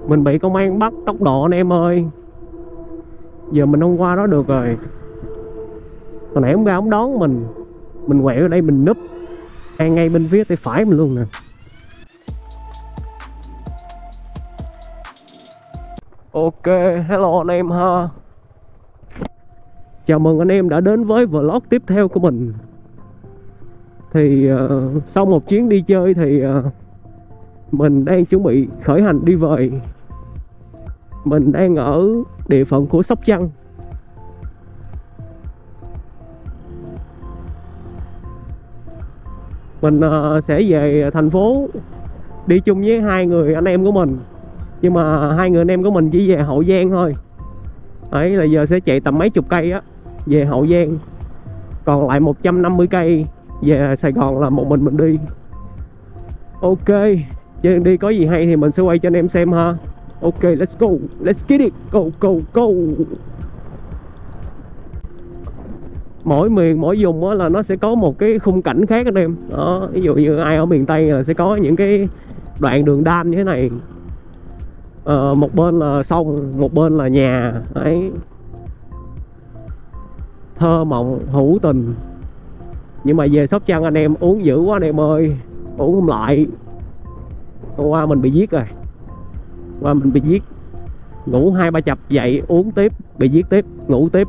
Mình bị công an bắt tốc độ anh em ơi. Giờ mình không qua đó được rồi. Hồi nãy ông ra ông đón mình quẹo ở đây mình núp ngay bên phía tay phải mình luôn nè. Ok, hello anh em ha. Chào mừng anh em đã đến với vlog tiếp theo của mình. Thì sau một chuyến đi chơi thì mình đang chuẩn bị khởi hành đi về. Mình đang ở địa phận của Sóc Trăng. Mình sẽ về thành phố đi chung với hai người anh em của mình. Nhưng mà hai người anh em của mình chỉ về Hậu Giang thôi. Đấy là giờ sẽ chạy tầm mấy chục cây á về Hậu Giang. Còn lại 150 cây về Sài Gòn là một mình đi. Ok, trên đi có gì hay thì mình sẽ quay cho anh em xem ha. Ok, let's go, let's get it, go, go, go. Mỗi miền, mỗi vùng là nó sẽ có một cái khung cảnh khác anh em. Đó, ví dụ như ai ở miền Tây là sẽ có những cái đoạn đường đan như thế này. Một bên là sông, một bên là nhà. Đấy, thơ mộng, hữu tình. Nhưng mà về Sóc Trăng anh em uống dữ quá anh em ơi. Uống không lại. Hôm qua mình bị giết rồi. Qua mình bị giết. Ngủ 2-3 chập dậy uống tiếp, bị giết tiếp, ngủ tiếp.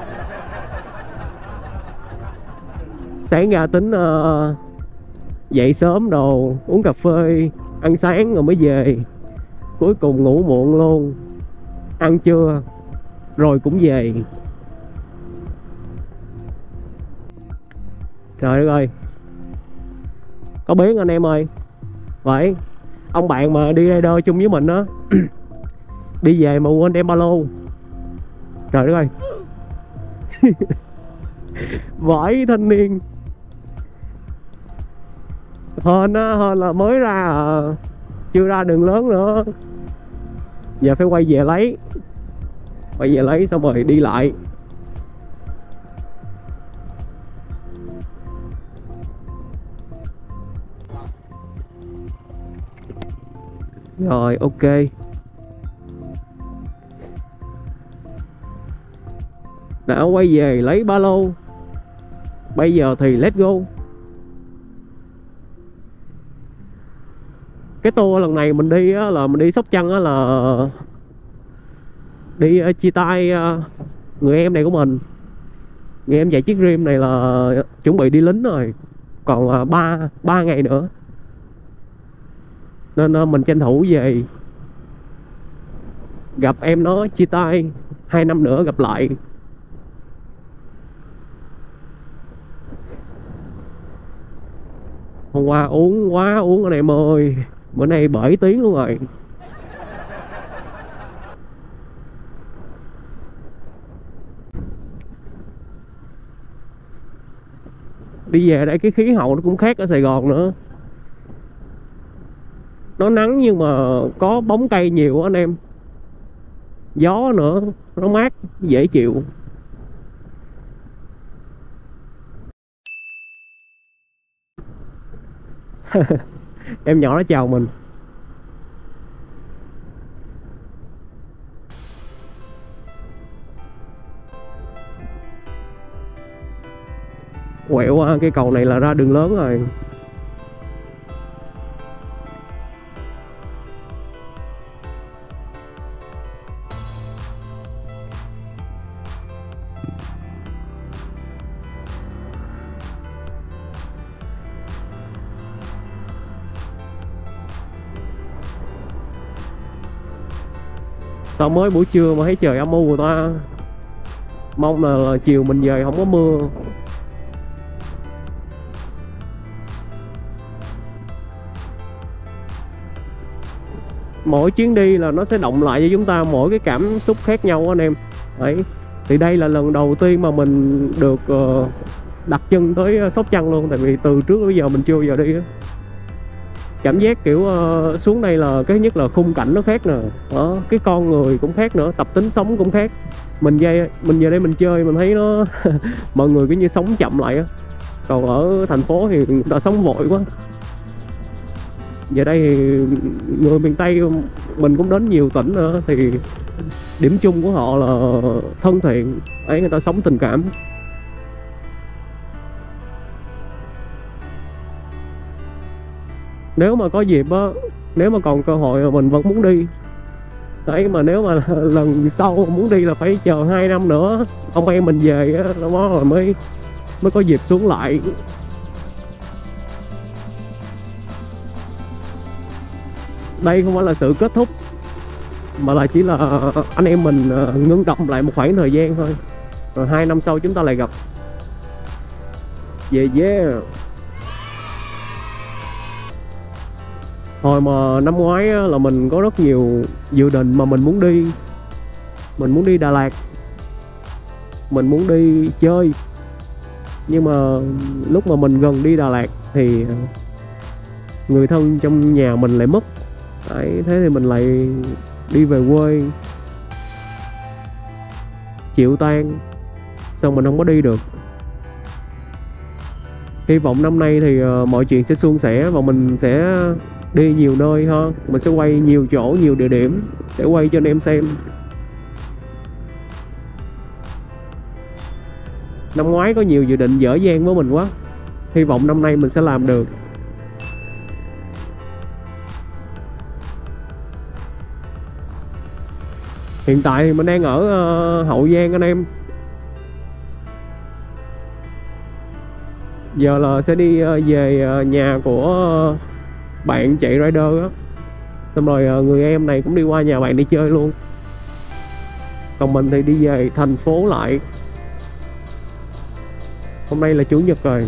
Sáng ra tính dậy sớm đồ, uống cà phê, ăn sáng rồi mới về. Cuối cùng ngủ muộn luôn. Ăn trưa rồi cũng về. Trời đất ơi, có biến anh em ơi. Vậy ông bạn mà đi rider chung với mình á đi về mà quên đem ba lô. Trời đất ơi. Vãi thanh niên. Hên á, hên là mới ra chưa ra đường lớn nữa. Giờ phải quay về lấy. Quay về lấy xong rồi đi lại. Rồi ok. Đã quay về lấy ba lô. Bây giờ thì let's go. Cái tour lần này mình đi á, là mình đi Sóc Trăng á, là đi chia tay người em này của mình. Người em chạy chiếc Rim này là chuẩn bị đi lính rồi. Còn 3 ngày nữa. Nên mình tranh thủ về gặp em nó chia tay. 2 năm nữa gặp lại. Hôm qua uống quá uống anh em ơi. Bữa nay bởi tiếng luôn rồi. Đi về đây cái khí hậu nó cũng khác ở Sài Gòn nữa. Nó nắng nhưng mà có bóng cây nhiều anh em. Gió nữa, nó mát, dễ chịu. Em nhỏ nó chào mình. Quẹo qua cái cầu này là ra đường lớn rồi. Sao mới buổi trưa mà thấy trời âm u rồi ta. Mong là chiều mình về không có mưa. Mỗi chuyến đi là nó sẽ động lại cho chúng ta mỗi cái cảm xúc khác nhau anh em. Đấy. Thì đây là lần đầu tiên mà mình được đặt chân tới Sóc Trăng luôn. Tại vì từ trước tới giờ mình chưa bao giờ đi á. Cảm giác kiểu xuống đây là cái nhất là khung cảnh nó khác nè. Đó, cái con người cũng khác nữa, tập tính sống cũng khác. Mình về đây mình chơi mình thấy nó mọi người cứ như sống chậm lại á. Còn ở thành phố thì người ta sống vội quá. Giờ đây thì người miền Tây mình cũng đến nhiều tỉnh nữa, thì điểm chung của họ là thân thiện ấy, người ta sống tình cảm. Nếu mà có dịp á, nếu mà còn cơ hội mình vẫn muốn đi đấy, mà nếu mà lần sau muốn đi là phải chờ 2 năm nữa ông em mình về á, đó rồi mới có dịp xuống lại. Đây không phải là sự kết thúc, mà là chỉ là anh em mình ngưng động lại một khoảng thời gian thôi, rồi 2 năm sau chúng ta lại gặp. Yeah. Hồi mà năm ngoái á, là mình có rất nhiều dự định mà mình muốn đi. Mình muốn đi Đà Lạt, mình muốn đi chơi. Nhưng mà lúc mà mình gần đi Đà Lạt thì người thân trong nhà mình lại mất đấy, thế thì mình lại đi về quê chịu tan, xong mình không có đi được. Hy vọng năm nay thì mọi chuyện sẽ suôn sẻ và mình sẽ đi nhiều nơi ha. Mình sẽ quay nhiều chỗ, nhiều địa điểm để quay cho anh em xem. Năm ngoái có nhiều dự định dở dang với mình quá, hy vọng năm nay mình sẽ làm được. Hiện tại thì mình đang ở Hậu Giang anh em. Giờ là sẽ đi về nhà của bạn chạy rider á. Xong rồi người em này cũng đi qua nhà bạn đi chơi luôn. Còn mình thì đi về thành phố lại. Hôm nay là chủ nhật rồi,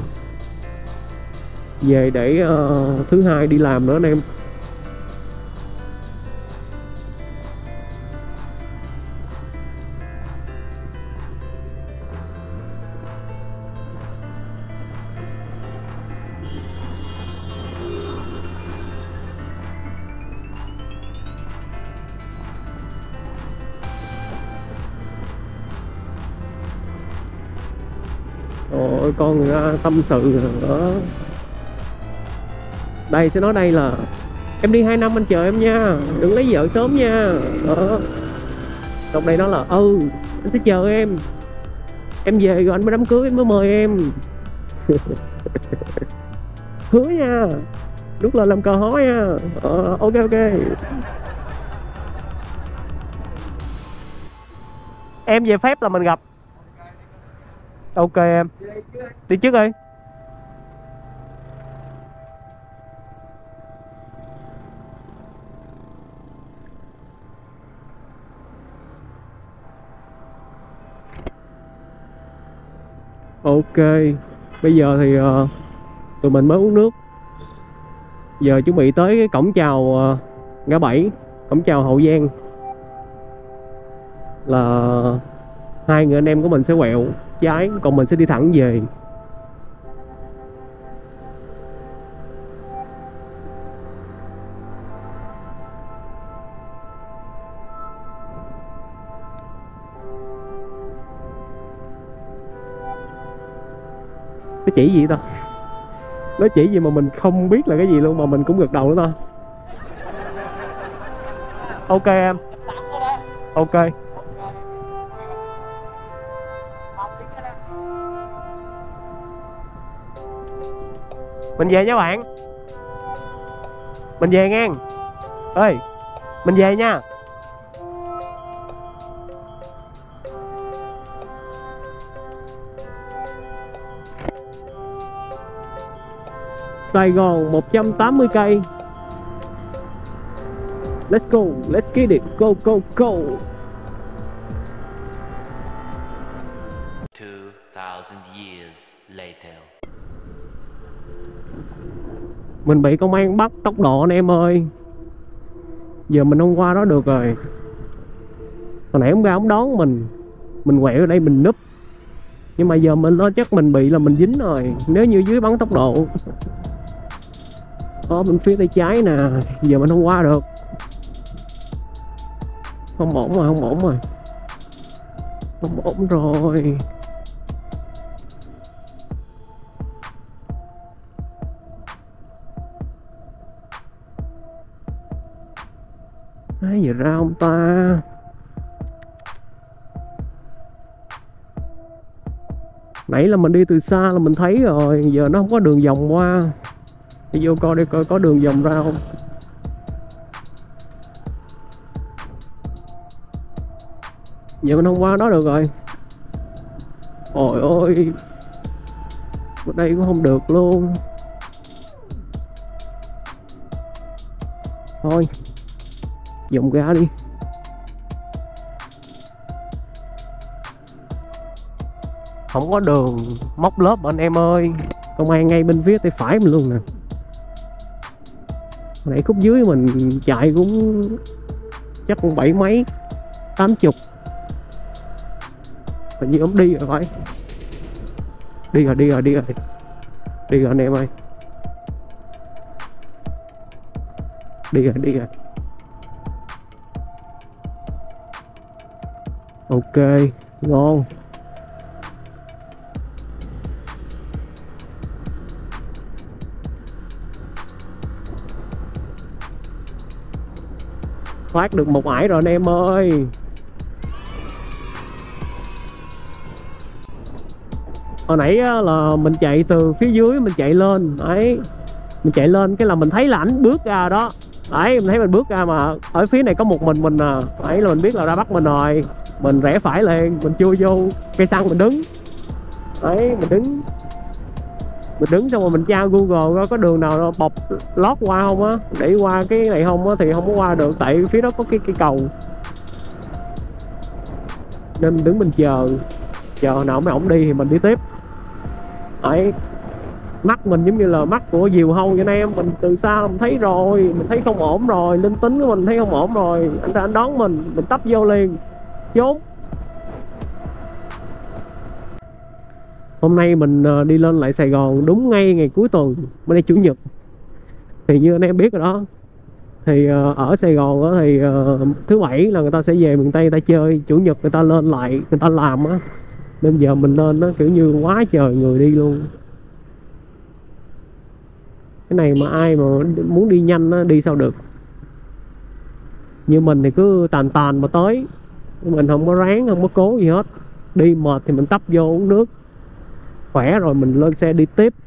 về để thứ hai đi làm nữa anh em. Ôi, con người ta tâm sự đó. Đây sẽ nói đây là em đi 2 năm anh chờ em nha, đừng lấy vợ sớm nha đó. Trong đây nó là anh sẽ chờ em về rồi anh mới đám cưới, anh mới mời em. Hứa nha, đúng là làm cờ hói nha. Ok. Em về phép là mình gặp. Ok em đi trước đi. Ok, bây giờ thì tụi mình mới uống nước. Giờ chuẩn bị tới cái cổng chào ngã bảy, cổng chào Hậu Giang, là hai người anh em của mình sẽ quẹo trái, còn mình sẽ đi thẳng về. Nó chỉ gì ta? Nó chỉ gì mà mình không biết là cái gì luôn, mà mình cũng gật đầu nữa ta. Ok em. Ok. Mình về nha bạn. Mình về nghe. Ê, mình về nha. Sài Gòn 180 cây. Let's go, let's get it, go. 2000 years later. Mình bị công an bắt tốc độ anh em ơi. Giờ mình không qua đó được rồi. Hồi nãy ông ra ông đón mình quẹo ở đây mình núp. Nhưng mà giờ mình lo chắc mình bị là mình dính rồi, nếu như dưới bắn tốc độ. Bên phía tay trái nè, giờ mình không qua được. Không ổn rồi. Không ổn rồi. Ai giờ ra ông ta? Nãy là mình đi từ xa là mình thấy rồi, giờ nó không có đường vòng qua. Đi vô coi đi coi có đường vòng ra không. Giờ mình không qua đó được rồi. Ôi ôi, ở đây cũng không được luôn. Thôi dùng ra đi. Không có đường móc lớp anh em ơi. Công an ngay bên phía tay phải mình luôn nè. Hồi nãy khúc dưới mình chạy cũng chắc cũng 7 mấy 80. Hình như ông đi rồi phải. Đi rồi anh em ơi. Đi rồi. Ok, ngon. Thoát được một ải rồi anh em ơi. Hồi nãy là mình chạy từ phía dưới mình chạy lên đấy, mình chạy lên cái là mình thấy là ảnh bước ra đó đấy, mình thấy mình bước ra mà ở phía này có một mình à đấy, là mình biết là ra bắt mình rồi. Mình rẽ phải lên, mình chui vô cây xăng mình đứng đấy, mình đứng xong rồi mình tra Google có đường nào bọc lót qua không á, để qua cái này không á thì không có qua được, tại phía đó có cái cầu nên mình đứng mình chờ nào mấy ổng đi thì mình đi tiếp đấy. Mắt mình giống như là mắt của diều hâu vậy anh em, mình từ xa mình thấy rồi, mình thấy không ổn rồi, linh tính của mình thấy không ổn rồi, anh đón mình tấp vô liền trốn. Hôm nay mình đi lên lại Sài Gòn đúng ngay ngày cuối tuần, bữa nay chủ nhật. Thì như anh em biết rồi đó, thì ở Sài Gòn thì thứ bảy là người ta sẽ về miền Tây người ta chơi, chủ nhật người ta lên lại người ta làm á, nên giờ mình lên nó kiểu như quá trời người đi luôn. Cái này mà ai mà muốn đi nhanh á, đi sao được. Như mình thì cứ tàn mà tới, mình không có ráng không có cố gì hết, đi mệt thì mình tấp vô uống nước, khỏe rồi mình lên xe đi tiếp.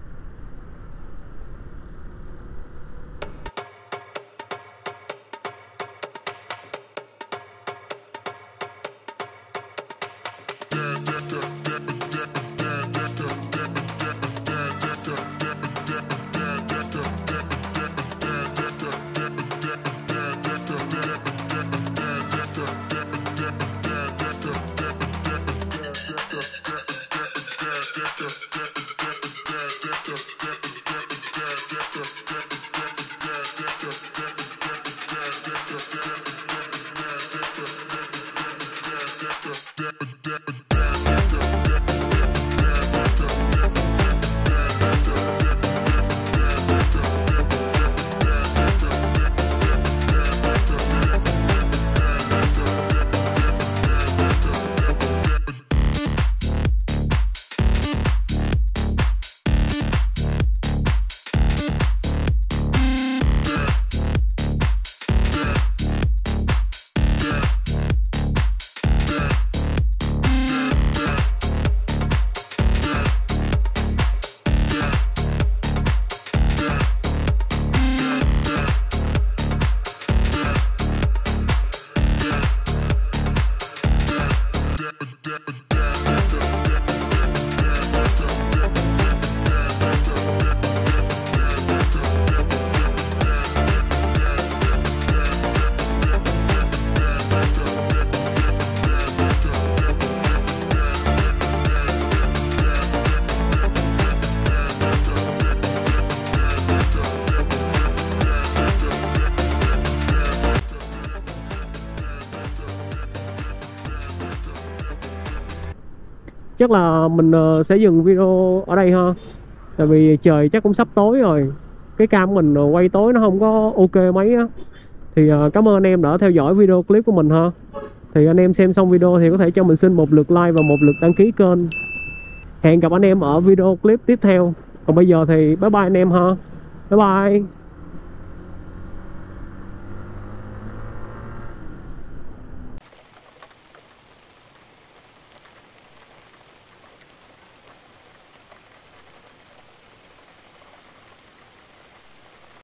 Chắc là mình sẽ dừng video ở đây ha, tại vì trời chắc cũng sắp tối rồi, cái cam của mình quay tối nó không có ok mấy á. Thì cảm ơn anh em đã theo dõi video clip của mình ha. Thì anh em xem xong video thì có thể cho mình xin một lượt like và một lượt đăng ký kênh. Hẹn gặp anh em ở video clip tiếp theo. Còn bây giờ thì bye bye anh em ha. Bye bye.